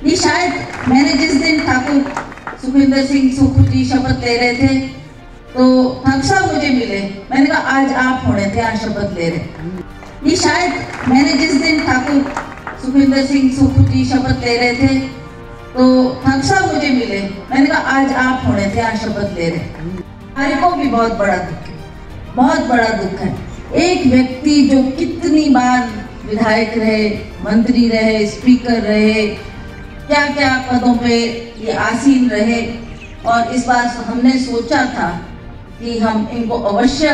ये शायद मैंने जिस दिन ठाकुर सुखविंदर सिंह सुक्खू जी शपथ ले रहे थे तो ठाकुर साहब मुझे मिले, मैंने कहा आज आप होने थे आज शपथ ले रहे। ये शायद मैंने जिस दिन ठाकुर सुखविंदर सिंह सुक्खू जी शपथ ले रहे थे तो ठाकुर साहब मुझे मिले, मैंने कहा आज आप होने थे आज शपथ ले रहे। हमारे को भी बहुत बड़ा दुख है, बहुत बड़ा दुख है। एक व्यक्ति जो कितनी बार विधायक रहे, मंत्री रहे, स्पीकर रहे, क्या क्या पदों पे ये आसीन रहे, और इस बार हमने सोचा था कि हम इनको अवश्य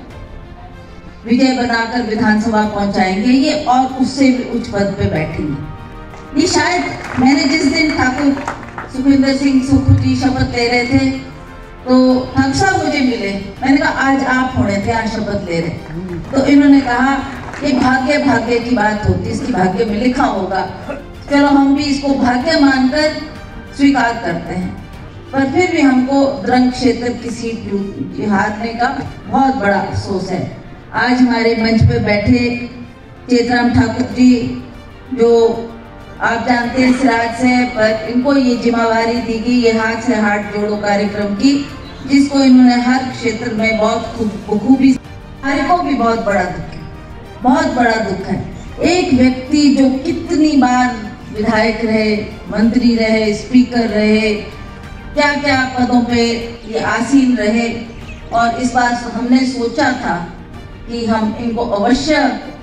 विजय बनाकर विधानसभा पहुंचाएंगे ये, और उससे भी उच्च पद पे बैठेंगे। ये शायद मैंने जिस दिन ठाकुर सुखविंदर सिंह सुक्खू जी शपथ ले रहे थे तो ठाकुर साहब मुझे मिले, मैंने कहा आज आप होने थे आज शपथ ले रहे। तो इन्होंने कहा कि भाग्य भाग्य की बात होती, इसकी भाग्य में लिखा होगा, चलो हम भी इसको भाग्य मानकर स्वीकार करते हैं। पर फिर भी हमको द्रंग क्षेत्र की सीट हारने का बहुत बड़ा अफसोस है। आज हमारे मंच पे बैठे चेतराम ठाकुर जी, जो आप जानते हैं सिराज से, पर इनको ये जिम्मेवारी दी गई ये हाथ से हाथ जोड़ो कार्यक्रम की, जिसको इन्होंने हर क्षेत्र में बहुत बखूबी, हमारे को भी बहुत बड़ा दुख है, बहुत बड़ा दुख है। एक व्यक्ति जो कितनी बार विधायक रहे, मंत्री रहे, स्पीकर रहे, क्या क्या पदों पे ये आसीन रहे, और इस बार हमने सोचा था कि हम इनको अवश्य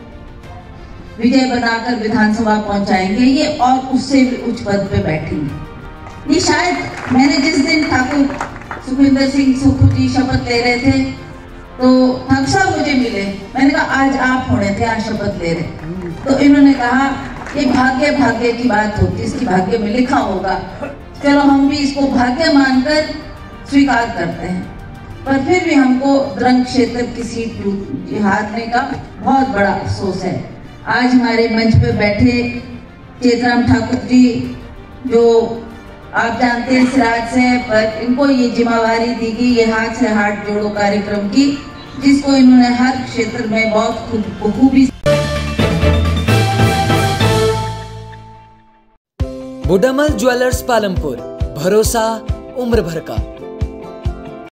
विजय बनाकर विधानसभा पहुंचाएंगे ये, और उससे भी उच्च पद पे बैठेंगे। ये शायद मैंने जिस दिन ठाकुर सुखविंदर सिंह सुक्खू जी शपथ ले रहे थे तो ठाकुर साहब मुझे मिले, मैंने कहा आज आप होने थे आज शपथ ले रहे। तो इन्होंने कहा कि भाग्य भाग्य की बात होती, इसकी भाग्य में लिखा होगा, चलो हम भी इसको भाग्य मानकर स्वीकार करते हैं। पर फिर भी हमको द्रंग क्षेत्र की सीट हारने का बहुत बड़ा अफसोस है। आज हमारे मंच पे बैठे चेतराम ठाकुर जी, जो आप जानते हैं सिराज से, पर इनको ये जिम्मेवारी दी गई ये हाथ से हाथ जोड़ो कार्यक्रम की, जिसको इन्होंने हर क्षेत्र में बहुत बखूबी। बुडामल ज्वेलर्स पालमपुर, भरोसा उम्र भर का।